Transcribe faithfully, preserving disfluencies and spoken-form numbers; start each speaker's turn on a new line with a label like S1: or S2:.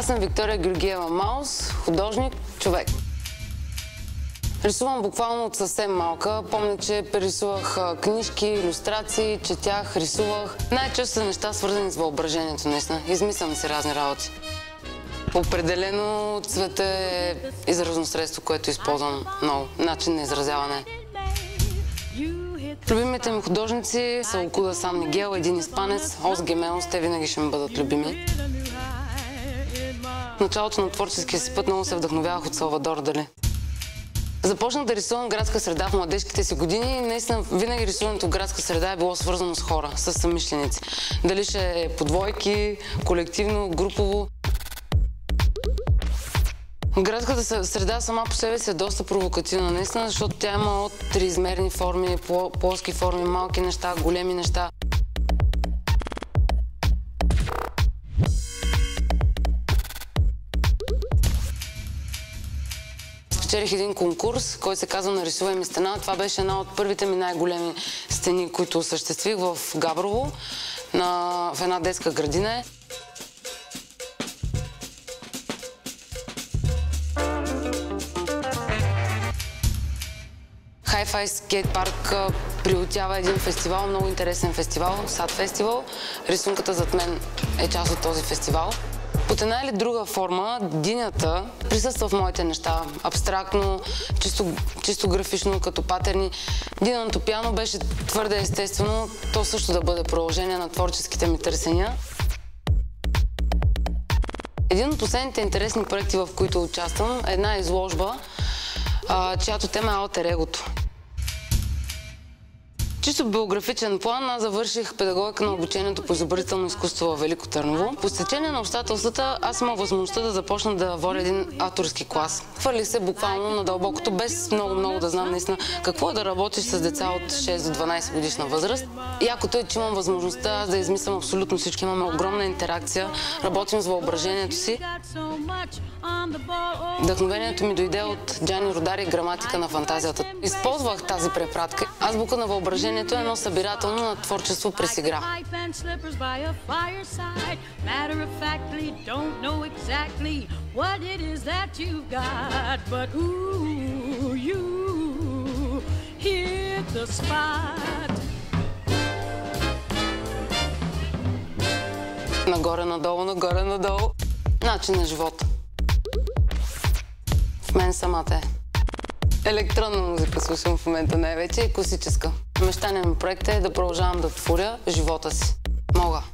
S1: съм Виктория Георгиева Маус, художник, човек. Рисувам буквално от съвсем малка. Помня, че прерисувах книжки, илюстрации, четях, рисувах. Най-често са неща, свързани с въображението, наистина. Измислям си разни работи. Определено цвета е изразно средство, което използвам много. Начин на изразяване. Любимите ми художници са Окуда Сан Мигел, един испанец, Ос Гемелос. Те винаги ще ми бъдат любими. В началото на творческия си път много се вдъхновявах от Салвадор Дали. Започнах да рисувам градска среда в младежките си години и наистина винаги рисуването в градска среда е било свързано с хора, с съмишленици. Дали ще е по двойки, колективно, групово. Градската среда сама по себе си е доста провокативна, наистина, защото тя има от триизмерни форми, плоски форми, малки неща, големи неща. Спечелих един конкурс, който се казва "Нарисувай ми стена". Това беше една от първите ми най-големи стени, които осъществих в Габрово, на, в една детска градина. Hi-Fi скейт парк приютява един фестивал, много интересен фестивал, Сад фестивал. Рисунката зад мен е част от този фестивал. Под една или друга форма динята присъства в моите неща. Абстрактно, чисто, чисто графично, като патерни. Динаното пиано беше твърде естествено, то също да бъде продължение на творческите ми търсения. Един от последните интересни проекти, в които участвам, е една изложба, чиято тема е алтер егото. Чисто биографичен план, аз завърших педагогика на обучението по изобразително изкуство във Велико Търново. По стечение на обстоятелствата аз имах възможността да започна да водя един авторски клас. Хвърли се буквално на дълбокото, без много-много да знам наистина какво е да работиш с деца от шест до дванайсет годишна възраст. Якото е, че имам възможността аз да измислям абсолютно всички. Имаме огромна интеракция, работим с въображението си. Вдъхновението ми дойде от Джани Родари "Граматика на фантазията". Използвах тази препратка. Азбука на въображението е едно събирателно на творчество през игра. Нагоре-надолу, нагоре-надолу. Начин на живота. В мен самата е. Електронна музика слушам в момента най-вече и класическа. Мечтаният ми проект е да продължавам да творя живота си. Мога.